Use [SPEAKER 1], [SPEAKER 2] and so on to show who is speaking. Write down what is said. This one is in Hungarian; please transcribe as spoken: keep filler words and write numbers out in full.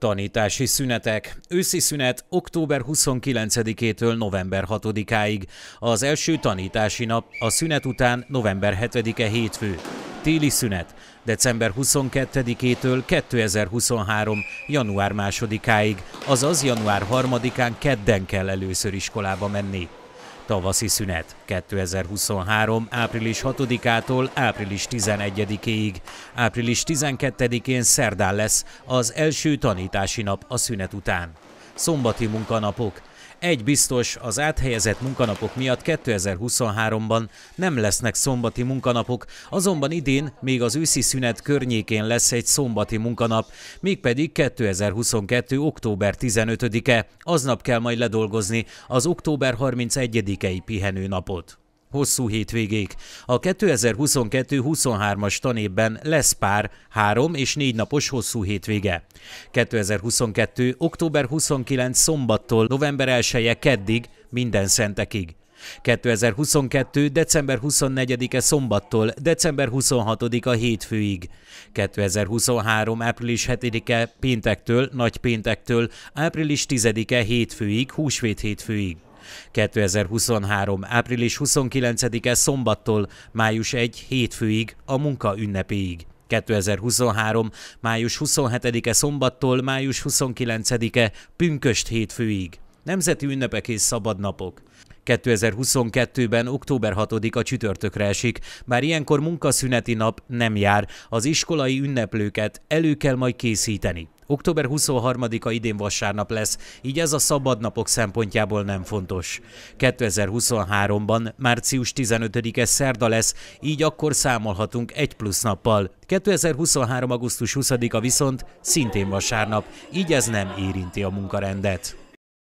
[SPEAKER 1] Tanítási szünetek. Őszi szünet október huszonkilencedikétől november hatodikáig. Az első tanítási nap a szünet után november hetedike hétfő. Téli szünet december huszonkettedikétől kétezer-huszonhárom. január másodikáig, azaz január harmadikán kedden kell először iskolába menni. Tavaszi szünet kétezer-huszonhárom. április hatodikától április tizenegyedikéig. április tizenkettedikén szerdán lesz az első tanítási nap a szünet után. Szombati munkanapok. Egy biztos, az áthelyezett munkanapok miatt kétezer-huszonháromban nem lesznek szombati munkanapok, azonban idén még az őszi szünet környékén lesz egy szombati munkanap, mégpedig kétezer-huszonkettő. október tizenötödike, aznap kell majd ledolgozni az október harmincegyedikei pihenőnapot. Hosszú hétvégék. A kétezer-huszonkettő huszonhármas tanévben lesz pár, három és négy napos hosszú hétvége. kétezer-huszonkettő. október huszonkilencedike szombattól november elseje keddig, minden szentekig. kétezer-huszonkettő. december huszonnegyedike szombattól december huszonhatodika hétfőig. kétezer-huszonhárom. április hetedike péntektől, nagypéntektől április tizedike hétfőig, húsvét hétfőig. kétezer-huszonhárom. április huszonkilencedike szombattól május elsejéig hétfőig, a munka ünnepéig. kétezer-huszonhárom. május huszonhetedike szombattól május huszonkilencedike pünkösd hétfőig. Nemzeti ünnepek és szabadnapok. kétezer-huszonkettőben október hatodika csütörtökre esik, bár ilyenkor munkaszüneti nap nem jár, az iskolai ünneplőket elő kell majd készíteni. október huszonharmadika idén vasárnap lesz, így ez a szabadnapok szempontjából nem fontos. kétezer-huszonháromban március tizenötödike szerda lesz, így akkor számolhatunk egy plusz nappal. kétezer-huszonhárom. augusztus huszadika viszont szintén vasárnap, így ez nem érinti a munkarendet.